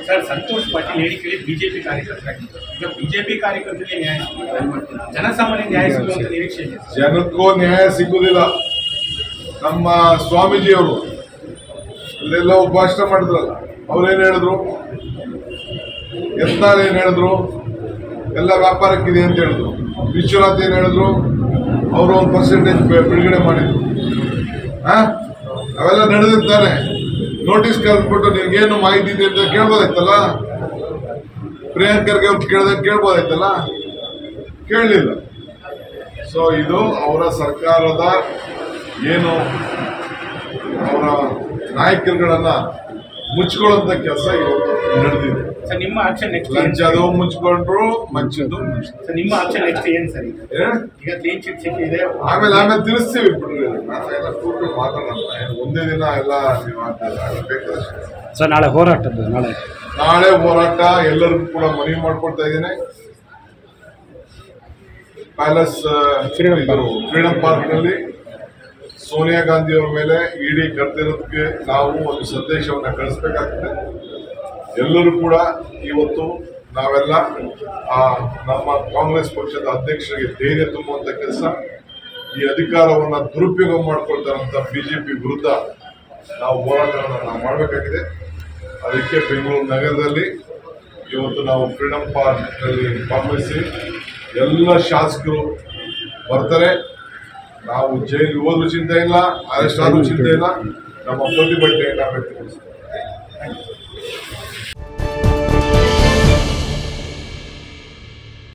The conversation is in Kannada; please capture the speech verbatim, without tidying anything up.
ಸರ್, ಸಂತೋಷ್ ಪಾಟೀಲ್ ಹೇಳಿಕೆ ಬಿಜೆಪಿ ಕಾರ್ಯಕರ್ತರಾಗಿದ್ದು, ಈಗ ಬಿಜೆಪಿ ಕಾರ್ಯಕರ್ತರಿಗೆ ನ್ಯಾಯ ಸಿಗುತ್ತೆ, ಜನಸಾಮಾನ್ಯ ನ್ಯಾಯ ಸಿಗುವಂತ ನಿರೀಕ್ಷೆ ಇದೆ? ಜನಕ್ಕೂ ನ್ಯಾಯ ಸಿಗುವುದಿಲ್ಲ. ನಮ್ಮ ಸ್ವಾಮೀಜಿಯವರು ಅಲ್ಲೆಲ್ಲ ಭಾಷಣ ಮಾಡಿದ್ರಲ್ಲ, ಅವ್ರೇನು ಹೇಳಿದ್ರು? ಯತ್ನಾಳ್ ಏನು ಹೇಳಿದ್ರು? ಎಲ್ಲ ವ್ಯಾಪಾರಕ್ಕಿದೆ ಅಂತ ಹೇಳಿದ್ರು. ವಿಶ್ವನಾಥ್ ಏನು ಹೇಳಿದ್ರು? ಅವರು ಒಂದು ಪರ್ಸೆಂಟೇಜ್ ಬಿಡುಗಡೆ ಮಾಡಿದ್ರು. ಹಾ, ಅವೆಲ್ಲ ನಡೆದಿರ್ತಾನೆ. ನೋಟಿಸ್ ಕರೆದ್ಬಿಟ್ಟು ನಿಮ್ಗೇನು ಮಾಹಿತಿ ಇದೆ ಅಂತ ಕೇಳ್ಬೋದಾಯ್ತಲ್ಲ. ಪ್ರಿಯಾಂಕರ್ಗೆ ಅವ್ರು ಕೇಳ್ದಂಗೆ ಕೇಳ್ಬೋದಾಯ್ತಲ್ಲ, ಕೇಳಲಿಲ್ಲ. ಸೊ ಇದು ಅವರ ಸರ್ಕಾರದ ಏನು ಅವರ ನಾಯಕರುಗಳನ್ನ ಮುಚ್ಕೊಳ್ಳುವಂತ ಕೆಲಸ ಇವತ್ತು ನಡೆದಿದೆ. ಸರ್, ನಿಮ್ಮ ಆಕ್ಷನ್ ನೆಕ್ಸ್ಟ್ ಲಂಚದು ಮುಚ್ಕೊಂಡ್ರು, ಮಂಚದ್ದು ಸರ್, ನಿಮ್ಮ ಆಕ್ಷನ್ ನೆಕ್ಸ್ಟ್ ಏನ್ ಸರ್? ಈಗ ಕ್ಲೀನ್ ಚಿಟ್ ಸಿಕ್ಕಿದೆ, ಆಮೇಲೆ ಆಮೇಲೆ ತಿಳಿಸ್ತೀವಿ. ಬಿಡ್ರಿ, ನಾವೆಲ್ಲ ಕೂತು ಮಾತಾಡೋಣ. ಒಂದೇ ದಿನ ಎಲ್ಲ ನೀವು ಬೇಕಾದಷ್ಟು. ಸರ್, ನಾಳೆ ಹೋರಾಟದ್ದು ನಾಳೆ ನಾಳೆ ಹೋರಾಟ ಎಲ್ಲರಿಗೂ ಕೂಡ ಮನವಿ ಮಾಡ್ಕೊಳ್ತಾ ಇದ್ದೇನೆ. ಪ್ಯಾಲೇಸ್ ಫ್ರೀಡಂ ಪಾರ್ಕ್ ನಲ್ಲಿ ಸೋನಿಯಾ ಗಾಂಧಿ ಅವರ ಮೇಲೆ ಇಡಿ ಕರೆದಿರೋದಕ್ಕೆ ನಾವು ಒಂದು ಸಂದೇಶವನ್ನು ಕಳಿಸ್ಬೇಕಾಗ್ತದೆ. ಎಲ್ಲರೂ ಕೂಡ ಇವತ್ತು ನಾವೆಲ್ಲ ಆ ನಮ್ಮ ಕಾಂಗ್ರೆಸ್ ಪಕ್ಷದ ಅಧ್ಯಕ್ಷರಿಗೆ ಧೈರ್ಯ ತುಂಬುವಂತ ಕೆಲಸ, ಈ ಅಧಿಕಾರವನ್ನು ದುರುಪಯೋಗ ಮಾಡ್ಕೊಳ್ತಾರಂತ ಬಿಜೆಪಿ ವಿರುದ್ಧ ನಾವು ಹೋರಾಟವನ್ನು ನಾವು ಮಾಡಬೇಕಾಗಿದೆ. ಅದಕ್ಕೆ ಬೆಂಗಳೂರು ನಗರದಲ್ಲಿ ಇವತ್ತು ನಾವು ಫ್ರೀಡಂ ಪಾರ್ಕ್ ನಲ್ಲಿ ಭಾಗವಹಿಸಿ ಎಲ್ಲ ಶಾಸಕರು ಬರ್ತಾರೆ. ನಾವು ಜೈಲಿಗೆ ಹೋದ್ರೂ ಚಿಂತೆ ಇಲ್ಲ, ಅರೆಸ್ಟ್ ಆದ್ರೂ ಚಿಂತೆ ಇಲ್ಲ. ನಮ್ಮ ಪ್ರತಿಭಟನೆಯನ್ನು ವ್ಯಕ್ತಪಡಿಸ್ತೀವಿ.